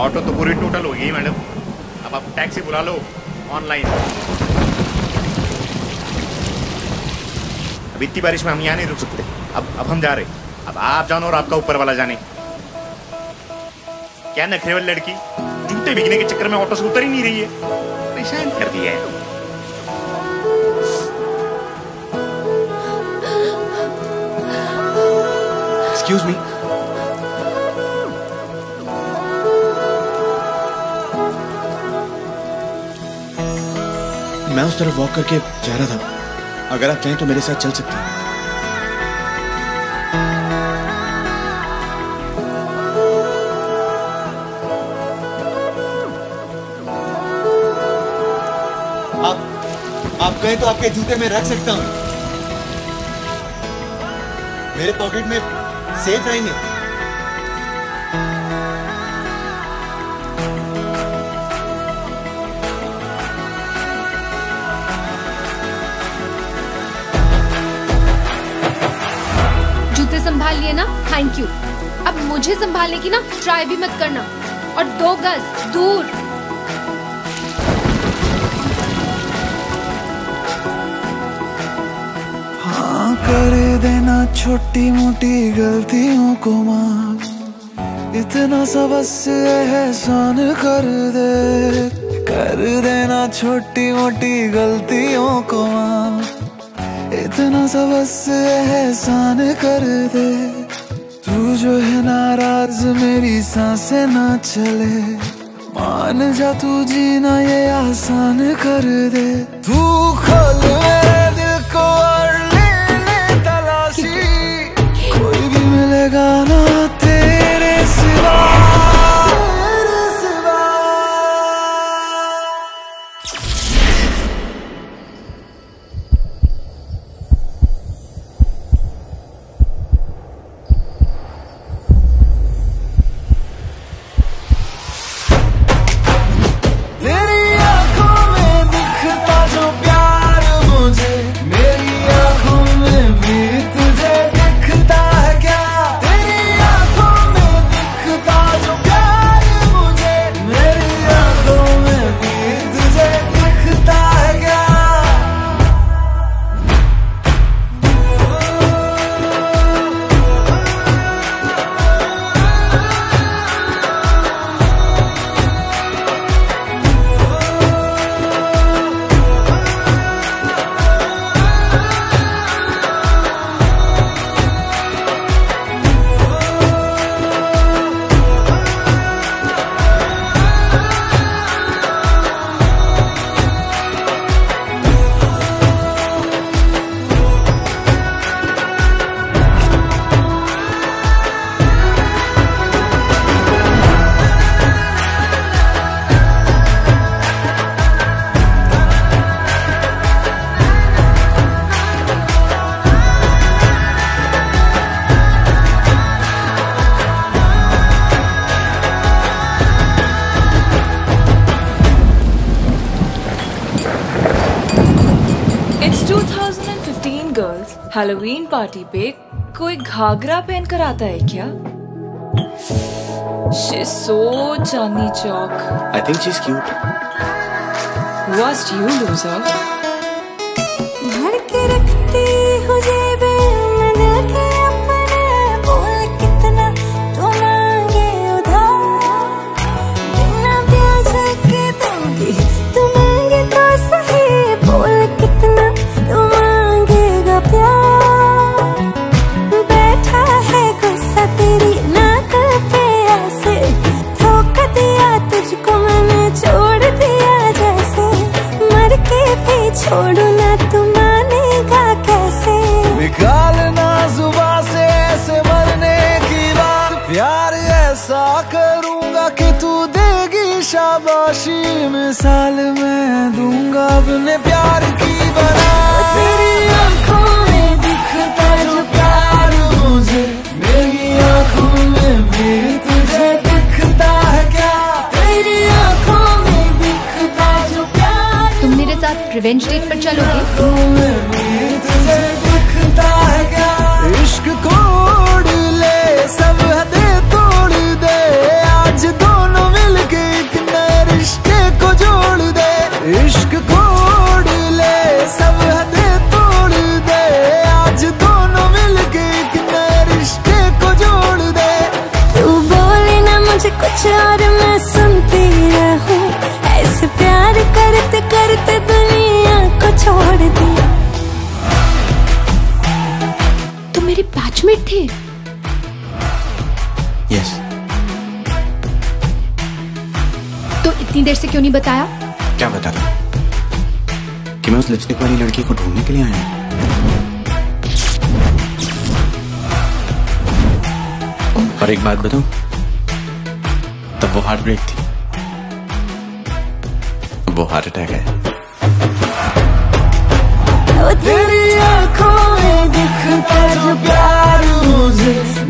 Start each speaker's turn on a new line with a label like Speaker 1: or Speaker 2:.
Speaker 1: Auto तो पूरी total हो गई मैडम, अब आप टैक्सी बुला लो ऑनलाइन। अब इतनी बारिश में हम यहाँ नहीं रुक सकते, अब हम जा रहे, अब आप जानो और आपका ऊपर वाला जाने। क्या नखरे वाली लड़की जूते बिकने के चक्कर में ऑटो से उतर ही नहीं रही है, परेशान कर दिया है।
Speaker 2: एक्सक्यूज मी, मैं उस तरफ वॉक करके जा रहा था, अगर आप चाहें तो मेरे साथ चल सकते हैं। आप कहें तो आपके जूते में रख सकता हूं, मेरे पॉकेट में सेफ रहेंगे।
Speaker 3: जूते संभाल लिए ना, थैंक यू। अब मुझे संभालने की ना ट्राई भी मत करना, और 2 गज दूर।
Speaker 4: कर देना छोटी मोटी गलतियों को माफ, इतना सा बस एहसान कर देना छोटी मोटी गलतियों को माफ, इतना सा बस एहसान कर दे। तू जो है नाराज मेरी सांसें ना चले, मान जा तू जीना ये आसान कर दे। तू खोल मेरे दिल को और कोई भी मिलेगा ना तेरे सिवा। तेरी आंखों में दिखता जो प्यार मुझे, मेरी आंखों में भी तुझे दिखता है क्या? तेरी आंखों में दिखता जो प्यार मुझे, मेरी आंखों में भी तुझे दिखता है क्या?
Speaker 5: It's 2015 गर्ल्स, हैलोवीन पार्टी पे कोई घाघरा पहन कर आता है क्या? She's so Chandni Chowk.
Speaker 2: I think she's cute.
Speaker 5: Worst you loser।
Speaker 6: भर के रखती हूँ जेबे में दिल के अपने, बोल कितना तू मांगे उधार, बिना ब्याज के दूंगी तू मांगे तो सही, बोल कितना तू मांगेगा प्यार। बैठा है गुस्सा तेरी नाक पे ऐसे, धोखा दिया तुझको मैंने छोड़ दिया जैसे, मर के भी छोड़ू ना तू मानेगा कैसे?
Speaker 4: निकालना जुबान से ऐसे मरने की बात, प्यार ऐसा करूंगा कि तू देगी शाबाशी, मिसाल मैं दूंगा अपने प्यार की बना। तेरी आंखों में दिखता जो प्यार मुझे, मेरी आंखों में भी तुझे दिखता है क्या? तेरी आंखों में दिखता जो प्यार।
Speaker 3: तुम मेरे साथ रिवेंज डेट पर चलोगे?
Speaker 4: आंखों में भी तुझे दिखता है क्या? इश्क कोड ले सब हदें तोड़ दे, आज दोनों मिल
Speaker 3: मेरे बैचमेट थे?
Speaker 2: यस।
Speaker 3: तो इतनी देर से क्यों नहीं बताया?
Speaker 2: क्या बता था कि मैं उस लिपस्टिक वाली लड़की को ढूंढने के लिए आया हूँ। और एक बात बताऊं, तब वो हार्ट ब्रेक थी, वो हार्ट अटैक है।
Speaker 4: तेरी आंखों में दिखता जो प्यार मुझे